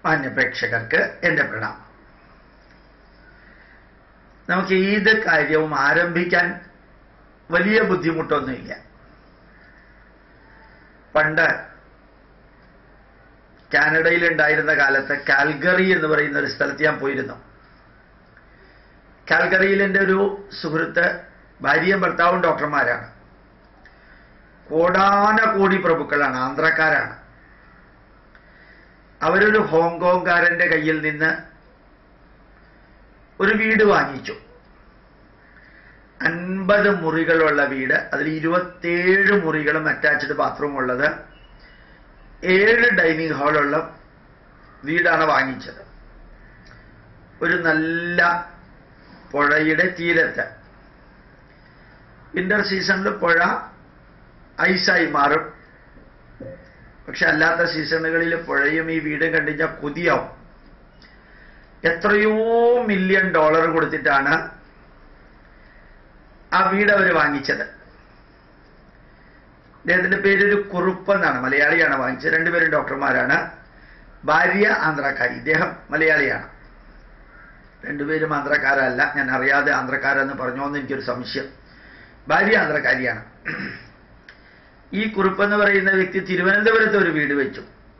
മാന്യപ്രേക്ഷകർക്ക് എൻ്റെ പ്രണാമം. നമുക്ക് ഏത് കാര്യവും ആരംഭിക്കാൻ വലിയ ബുദ്ധിമുട്ടൊന്നുമില്ല. പണ്ട് കാനഡയിലുണ്ടായിരുന്ന കാലത്ത് കാൽഗറി എന്ന് പറയുന്ന ഒരു സ്ഥലത്ത് ഞാൻ പോയിരുന്നു. കാൽഗറിയിൽ എൻ്റെ ഒരു സുഹൃത്ത്, ഭാര്യയും ഭർത്താവും ഡോക്ടർമാരാണ്. കോടാനകോടി പ്രഭുക്കളാണ്, ആന്ധ്രക്കാരാണ്. അവരൊരു ഹോങ്കോങ്കാരന്റെ കയ്യിൽ നിന്ന് ഒരു വീട് വാങ്ങിച്ചു. 50 മുറികളുള്ള വീട്, അതിൽ 27 മുറികളും അറ്റാച്ച്ഡ് ബാത്റൂം ഉള്ളത്, 7 ഡൈനിങ് ഹാളുള്ള വീടാണ് വാങ്ങിച്ചത്. ഒരു നല്ല പുഴയുടെ തീരത്ത്. വിന്റർ സീസണിൽ പുഴ ഐസായി മാറും. പക്ഷെ അല്ലാത്ത സീസണുകളിൽ പുഴയും ഈ വീടും കണ്ടുകഴിഞ്ഞാൽ കൊതിയാവും. എത്രയോ $മില്യൺ കൊടുത്തിട്ടാണ് ആ വീട് അവർ വാങ്ങിച്ചത്. അദ്ദേഹത്തിന്റെ പേരൊരു കുറുപ്പ് എന്നാണ്, മലയാളിയാണ് വാങ്ങിച്ചത്. രണ്ടുപേരും ഡോക്ടർമാരാണ്. ഭാര്യ ആന്ധ്രക്കാരി, ഇദ്ദേഹം മലയാളിയാണ്. രണ്ടുപേരും ആന്ധ്രക്കാരല്ല, ഞാൻ അറിയാതെ ആന്ധ്രക്കാരെന്ന് പറഞ്ഞോന്ന് എനിക്കൊരു സംശയം. ഭാര്യ ആന്ധ്രക്കാരിയാണ്. ഈ കുറുപ്പെന്ന് പറയുന്ന വ്യക്തി തിരുവനന്തപുരത്ത് ഒരു വീട് വെച്ചു.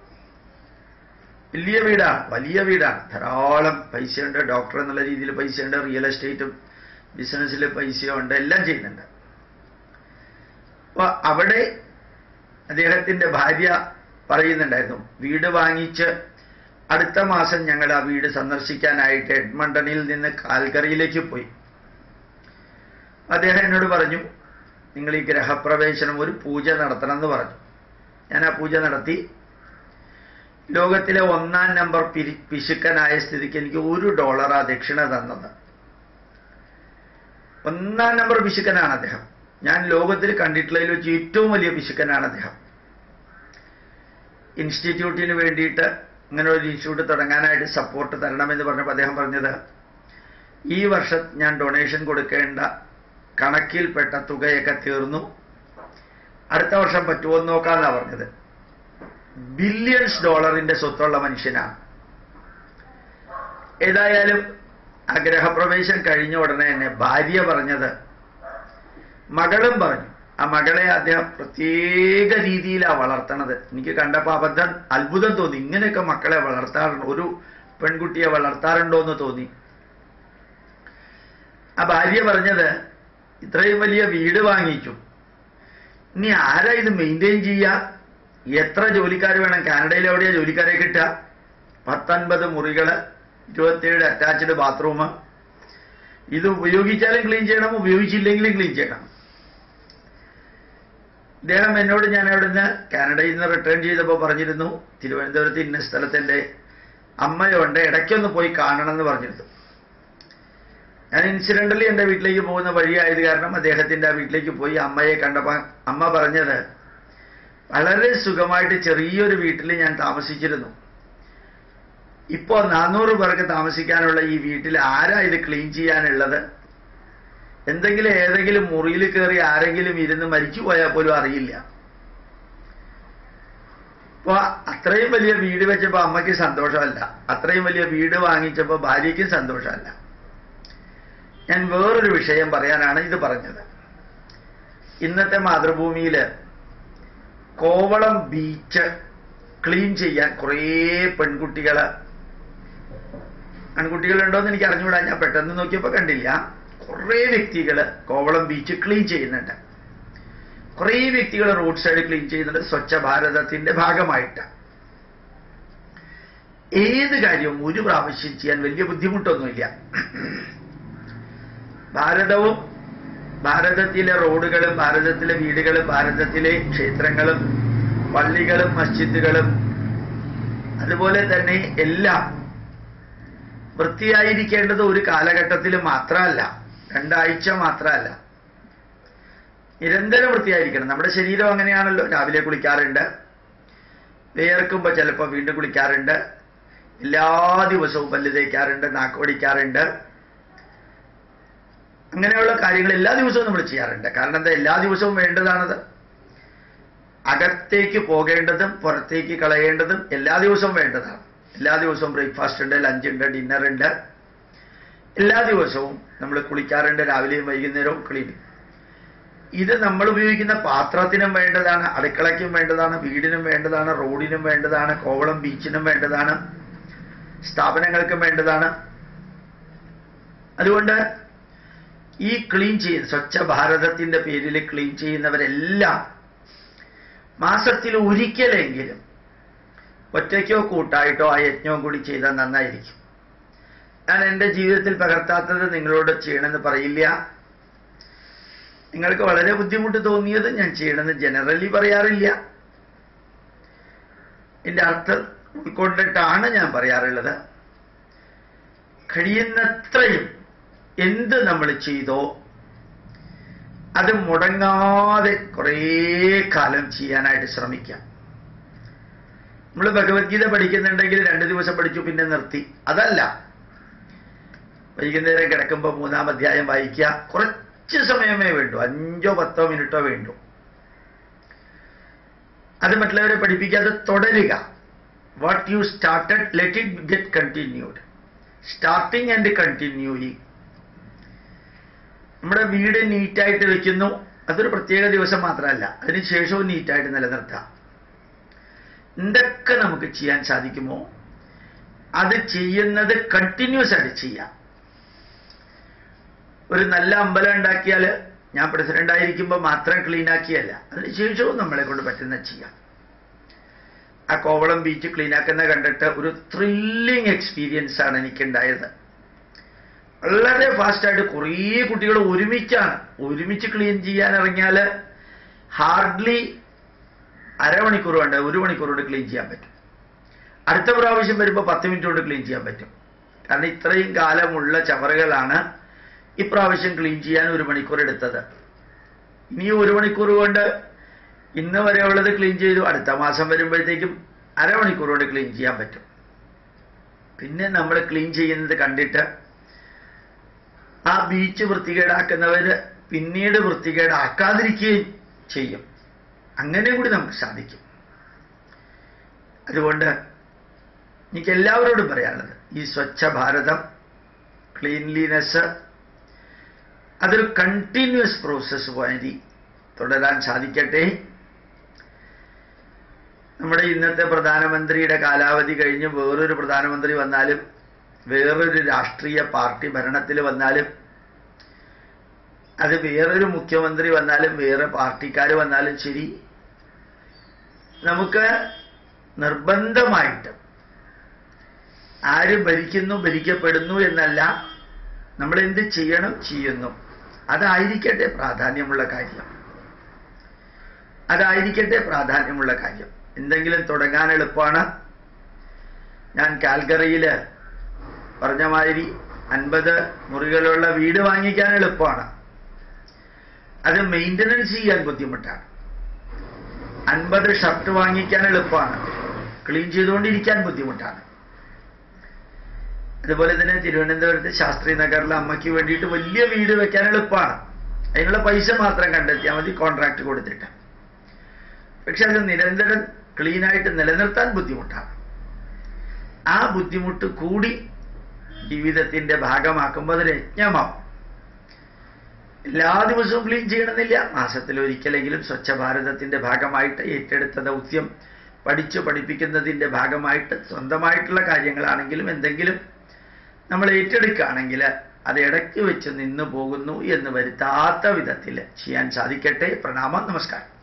വലിയ വീടാണ്, വലിയ വീടാണ്. ധാരാളം പൈസയുണ്ട്. ഡോക്ടർ എന്നുള്ള രീതിയിൽ പൈസയുണ്ട്, റിയൽ എസ്റ്റേറ്റും ബിസിനസ്സിൽ പൈസയുണ്ട്, എല്ലാം ചെയ്യുന്നുണ്ട്. അപ്പൊ അവിടെ അദ്ദേഹത്തിന്റെ ഭാര്യ പറയുന്നുണ്ടായിരുന്നു, വീട് വാങ്ങിച്ച് അടുത്ത മാസം ഞങ്ങൾ ആ വീട് സന്ദർശിക്കാനായിട്ട് എഡ്മണ്ടണിൽ നിന്ന് കാൽഗറിയിലേക്ക് പോയി. അദ്ദേഹം എന്നോട് പറഞ്ഞു, നിങ്ങൾ ഈ ഗ്രഹപ്രവേശനം ഒരു പൂജ നടത്തണം എന്ന് പറഞ്ഞു. ഞാൻ ആ പൂജ നടത്തി. ലോകത്തിലെ 1-ാം നമ്പർ പിശുക്കനായ സ്ഥിതിക്ക് എനിക്ക് $1 ദക്ഷിണ തന്നത്. 1-ാം നമ്പർ പിശുക്കനാണ് അദ്ദേഹം. ഞാൻ ലോകത്തിൽ കണ്ടിട്ടുള്ളതിൽ വെച്ച് ഏറ്റവും വലിയ പിശുക്കനാണ് അദ്ദേഹം. ഇൻസ്റ്റിറ്റ്യൂട്ടിന് വേണ്ടിയിട്ട് അങ്ങനെ ഒരു ഇൻസ്റ്റിറ്റ്യൂട്ട് തുടങ്ങാനായിട്ട് സപ്പോർട്ട് തരണമെന്ന് പറഞ്ഞപ്പോൾ അദ്ദേഹം പറഞ്ഞത്, ഈ വർഷം ഞാൻ ഡൊണേഷൻ കൊടുക്കേണ്ട കണക്കിൽപ്പെട്ട തുകയൊക്കെ തീർന്നു, അടുത്ത വർഷം പറ്റുമോ എന്ന് നോക്കാമെന്നാണ് പറഞ്ഞത്. $ബില്യൺസ് സ്വത്തുള്ള മനുഷ്യനാണ്. ഏതായാലും ആ ഗ്രഹപ്രവേശം കഴിഞ്ഞ ഉടനെ തന്നെ ഭാര്യ പറഞ്ഞത്, മകളും പറഞ്ഞു, ആ മകളെ അദ്ദേഹം പ്രത്യേക രീതിയിലാണ് വളർത്തണത്. എനിക്ക് കണ്ടപ്പോൾ അത്ഭുതം തോന്നി. ഇങ്ങനെയൊക്കെ മക്കളെ വളർത്താറുണ്ടോ, ഒരു പെൺകുട്ടിയെ വളർത്താറുണ്ടോ എന്ന് തോന്നി. ആ ഭാര്യ പറഞ്ഞത്, ഇത്രയും വലിയ വീട് വാങ്ങിച്ചു, ഇനി ആരാ ഇത് മെയിൻറ്റെയിൻ ചെയ്യുക? എത്ര ജോലിക്കാർ വേണം? കാനഡയിൽ എവിടെയാ ജോലിക്കാരെ കിട്ടുക? 19 മുറികള്, 27 അറ്റാച്ച്ഡ് ബാത്റൂം. ഇത് ഉപയോഗിച്ചാലും ക്ലീൻ ചെയ്യണം, ഉപയോഗിച്ചില്ലെങ്കിലും ക്ലീൻ ചെയ്യണം. ഇദ്ദേഹം എന്നോട്, ഞാൻ അവിടുന്ന് കാനഡയിൽ നിന്ന് റിട്ടേൺ ചെയ്തപ്പോൾ പറഞ്ഞിരുന്നു, തിരുവനന്തപുരത്ത് ഇന്ന സ്ഥലത്തെൻ്റെ അമ്മയുണ്ട്, ഇടയ്ക്കൊന്ന് പോയി കാണണം എന്ന് പറഞ്ഞിരുന്നു. ഞാൻ ഇൻസിഡന്റലി എൻ്റെ വീട്ടിലേക്ക് പോകുന്ന വഴിയായത് കാരണം അദ്ദേഹത്തിൻ്റെ ആ വീട്ടിലേക്ക് പോയി. അമ്മയെ കണ്ടപ്പോൾ അമ്മ പറഞ്ഞത്, വളരെ സുഖമായിട്ട് ചെറിയൊരു വീട്ടിൽ ഞാൻ താമസിച്ചിരുന്നു. ഇപ്പോൾ 400 പേർക്ക് താമസിക്കാനുള്ള ഈ വീട്ടിൽ ആരാ ഇത് ക്ലീൻ ചെയ്യാനുള്ളത്? ഏതെങ്കിലും മുറിയിൽ കയറി ആരെങ്കിലും ഇരുന്ന് മരിച്ചു പോയാൽ പോലും അറിയില്ല. അപ്പോൾ അത്രയും വലിയ വീട് വെച്ചപ്പോൾ അമ്മയ്ക്ക് സന്തോഷമല്ല, അത്രയും വലിയ വീട് വാങ്ങിച്ചപ്പോൾ ഭാര്യയ്ക്കും സന്തോഷമല്ല. ഞാൻ വേറൊരു വിഷയം പറയാനാണ് ഇത് പറഞ്ഞത്. ഇന്നത്തെ മാതൃഭൂമിയിൽ കോവളം ബീച്ച് ക്ലീൻ ചെയ്യാൻ കുറേ ആൺകുട്ടികളുണ്ടോയെന്ന് എനിക്ക് അറിഞ്ഞുകൂടാ. ഞാൻ പെട്ടെന്ന് നോക്കിയപ്പോൾ കണ്ടില്ല. കുറേ വ്യക്തികൾ കോവളം ബീച്ച് ക്ലീൻ ചെയ്യുന്നുണ്ട്. കുറേ വ്യക്തികൾ റോഡ് സൈഡ് ക്ലീൻ ചെയ്യുന്നുണ്ട്, സ്വച്ഛ ഭാരതത്തിന്റെ ഭാഗമായിട്ട്. ഏത് കാര്യവും ഒരു പ്രാവശ്യം ചെയ്യാൻ വലിയ ബുദ്ധിമുട്ടൊന്നുമില്ല. ഭാരതവും, ഭാരതത്തിലെ റോഡുകളും, ഭാരതത്തിലെ വീടുകളും, ഭാരതത്തിലെ ക്ഷേത്രങ്ങളും, പള്ളികളും, മസ്ജിദുകളും, അതുപോലെ തന്നെ എല്ലാം വൃത്തിയായിരിക്കേണ്ടത് ഒരു കാലഘട്ടത്തിൽ മാത്രമല്ല, 2 ആഴ്ച മാത്രമല്ല, നിരന്തരം വൃത്തിയായിരിക്കണം. നമ്മുടെ ശരീരം അങ്ങനെയാണല്ലോ. രാവിലെ കുളിക്കാറുണ്ട്, വിയർക്കുമ്പോൾ ചിലപ്പോൾ വീണ്ടും കുളിക്കാറുണ്ട്, എല്ലാ ദിവസവും പല്ല് തേക്കാറുണ്ട്, നാക്ക് ഓടിക്കാറുണ്ട്. അങ്ങനെയുള്ള കാര്യങ്ങൾ എല്ലാ ദിവസവും നമ്മൾ ചെയ്യാറുണ്ട്. കാരണം എന്താ, എല്ലാ ദിവസവും വേണ്ടതാണത്. അകത്തേക്ക് പോകേണ്ടതും പുറത്തേക്ക് കളയേണ്ടതും എല്ലാ ദിവസവും വേണ്ടതാണ്. എല്ലാ ദിവസവും ബ്രേക്ക്ഫാസ്റ്റ് ഉണ്ട്, ലഞ്ച് ഉണ്ട്, ഡിന്നർ ഉണ്ട്. എല്ലാ ദിവസവും നമ്മൾ കുളിക്കാറുണ്ട്, രാവിലെയും വൈകുന്നേരവും ക്ലീനിങ്. ഇത് നമ്മൾ ഉപയോഗിക്കുന്ന പാത്രത്തിനും വേണ്ടതാണ്, അടുക്കളയ്ക്കും വേണ്ടതാണ്, വീടിനും വേണ്ടതാണ്, റോഡിനും വേണ്ടതാണ്, കോവളം ബീച്ചിനും വേണ്ടതാണ്, സ്ഥാപനങ്ങൾക്കും വേണ്ടതാണ്. അതുകൊണ്ട് ഈ ക്ലീൻ ചെയ്യുന്ന സ്വച്ഛ ഭാരതത്തിന്റെ പേരിൽ ക്ലീൻ ചെയ്യുന്നവരെല്ലാം മാസത്തിൽ ഒരിക്കലെങ്കിലും ഒറ്റയ്ക്കോ കൂട്ടായിട്ടോ ആ യജ്ഞവും കൂടി ചെയ്താൽ നന്നായിരിക്കും. ഞാൻ എൻ്റെ ജീവിതത്തിൽ പകർത്താത്തത് നിങ്ങളോട് ചെയ്യണമെന്ന് പറയില്ല. നിങ്ങൾക്ക് വളരെ ബുദ്ധിമുട്ട് തോന്നിയത് ഞാൻ ചെയ്യണമെന്ന് ജനറലി പറയാറില്ല. എൻ്റെ അർത്ഥം ഉൾക്കൊണ്ടിട്ടാണ് ഞാൻ പറയാറുള്ളത്. കഴിയുന്നത്രയും എന്ത് നമ്മൾ ചെയ്തോ അത് മുടങ്ങാതെ കുറേ കാലം ചെയ്യാനായിട്ട് ശ്രമിക്കാം. നമ്മൾ ഭഗവത്ഗീത പഠിക്കുന്നുണ്ടെങ്കിൽ 2 ദിവസം പഠിച്ചു പിന്നെ നിർത്തി, അതല്ല. വൈകുന്നേരം കിടക്കുമ്പോൾ 3-ാം അധ്യായം വായിക്കുക. കുറച്ച് സമയമേ വേണ്ടൂ, 5-10 മിനിറ്റോ വേണ്ടൂ. അത് മറ്റുള്ളവരെ പഠിപ്പിക്കാതെ തുടരുക. What you started let it get continued. Starting and continuing. നമ്മുടെ വീട് നീറ്റായിട്ട് വെക്കുന്നു, അതൊരു പ്രത്യേക ദിവസം മാത്രമല്ല, അതിനുശേഷവും നീറ്റായിട്ട് നിലനിർത്താം. എന്തൊക്കെ നമുക്ക് ചെയ്യാൻ സാധിക്കുമോ അത് ചെയ്യുന്നത് കണ്ടിന്യൂസ് ആയിട്ട് ചെയ്യാം. ഒരു നല്ല അമ്പലം ഉണ്ടാക്കിയാൽ ഞാൻ പ്രസിഡന്റ് ആയിരിക്കുമ്പോൾ മാത്രം ക്ലീൻ ആക്കിയല്ല, അതിനുശേഷവും നമ്മളെ കൊണ്ട് പറ്റുന്ന ചെയ്യാം. ആ കോവളം ബീച്ച് ക്ലീനാക്കുന്ന കണ്ടിട്ട് ഒരു ത്രില്ലിങ് എക്സ്പീരിയൻസ് ആണ് എനിക്കുണ്ടായത്. വളരെ ഫാസ്റ്റായിട്ട് കുറേ കുട്ടികൾ ഒരുമിച്ച് ക്ലീൻ ചെയ്യാൻ ഇറങ്ങിയാൽ ഹാർഡ്ലി അരമണിക്കൂർ വേണ്ട, 1 മണിക്കൂർ കൊണ്ട് ക്ലീൻ ചെയ്യാൻ പറ്റും. അടുത്ത പ്രാവശ്യം വരുമ്പോൾ 10 മിനിറ്റ് കൊണ്ട് ക്ലീൻ ചെയ്യാൻ പറ്റും. കാരണം ഇത്രയും കാലമുള്ള ചവറുകളാണ് ഇപ്രാവശ്യം ക്ലീൻ ചെയ്യാൻ 1 മണിക്കൂർ എടുത്തത്. ഇനി 1 മണിക്കൂർ കൊണ്ട് ഇന്ന് വരെ ഉള്ളത് ക്ലീൻ ചെയ്തു, അടുത്ത മാസം വരുമ്പോഴത്തേക്കും അരമണിക്കൂർ കൊണ്ട് ക്ലീൻ ചെയ്യാൻ പറ്റും. പിന്നെ നമ്മൾ ക്ലീൻ ചെയ്യുന്നത് കണ്ടിട്ട് ആ ബീച്ച് വൃത്തികേടാക്കുന്നവർ പിന്നീട് വൃത്തികേടാക്കാതിരിക്കുകയും ചെയ്യും. അങ്ങനെ കൂടി നമുക്ക് സാധിക്കും. അതുകൊണ്ട് എനിക്ക് എല്ലാവരോടും പറയാനുള്ളത്, ഈ സ്വച്ഛ ഭാരതം, ക്ലീൻലിനെസ് അതൊരു കണ്ടിന്യൂസ് പ്രോസസ്സ് വഴി തുടരാൻ സാധിക്കട്ടെ. നമ്മുടെ ഇന്നത്തെ പ്രധാനമന്ത്രിയുടെ കാലാവധി കഴിഞ്ഞ് വേറൊരു പ്രധാനമന്ത്രി വന്നാലും വേറൊരു രാഷ്ട്രീയ പാർട്ടി ഭരണത്തിൽ വന്നാലും അത് വേറൊരു മുഖ്യമന്ത്രി വന്നാലും വേറെ പാർട്ടിക്കാർ വന്നാലും ശരി, നമുക്ക് നിർബന്ധമായിട്ട് ആര് ഭരിക്കുന്നു ഭരിക്കപ്പെടുന്നു എന്നല്ല, നമ്മൾ എന്ത് ചെയ്യണം ചെയ്യുന്നു, അതായിരിക്കട്ടെ പ്രാധാന്യമുള്ള കാര്യം. അതായിരിക്കട്ടെ പ്രാധാന്യമുള്ള കാര്യം. എന്തെങ്കിലും തുടങ്ങാൻ എളുപ്പമാണ്. ഞാൻ കാൽഗറിയിൽ പറഞ്ഞ മാതിരി 50 മുറികളുള്ള വീട് വാങ്ങിക്കാൻ എളുപ്പമാണ്. അത് മെയിൻ്റനൻസ് ചെയ്യാൻ ബുദ്ധിമുട്ടാണ്. 50 ഷർട്ട് വാങ്ങിക്കാൻ എളുപ്പമാണ്, ക്ലീൻ ചെയ്തുകൊണ്ടിരിക്കാൻ ബുദ്ധിമുട്ടാണ്. അതുപോലെ തന്നെ തിരുവനന്തപുരത്ത് ശാസ്ത്രി നഗറിലെ അമ്മയ്ക്ക് വേണ്ടിയിട്ട് വലിയ വീട് വെക്കാൻ എളുപ്പമാണ്. അതിനുള്ള പൈസ മാത്രം കണ്ടെത്തിയാൽ മതി, കോൺട്രാക്ട് കൊടുത്തിട്ട്. പക്ഷെ അത് നിരന്തരം ക്ലീനായിട്ട് നിലനിർത്താൻ ബുദ്ധിമുട്ടാണ്. ആ ബുദ്ധിമുട്ട് കൂടി ജീവിതത്തിന്റെ ഭാഗമാക്കുമ്പോൾ അതൊരു യജ്ഞമാവും. എല്ലാ ദിവസവും ക്ലീൻ ചെയ്യണമെന്നില്ല, മാസത്തിൽ ഒരിക്കലെങ്കിലും സ്വച്ഛ ഭാരതത്തിന്റെ ഭാഗമായിട്ട് ഏറ്റെടുത്ത ദൗത്യം പഠിപ്പിക്കുന്നതിന്റെ ഭാഗമായിട്ട് സ്വന്തമായിട്ടുള്ള കാര്യങ്ങളാണെങ്കിലും എന്തെങ്കിലും നമ്മൾ ഏറ്റെടുക്കുകയാണെങ്കിൽ അത് ഇടയ്ക്ക് വെച്ച് നിന്നു പോകുന്നു എന്ന് വരുത്താത്ത വിധത്തിൽ ചെയ്യാൻ സാധിക്കട്ടെ. പ്രണാമം, നമസ്കാരം.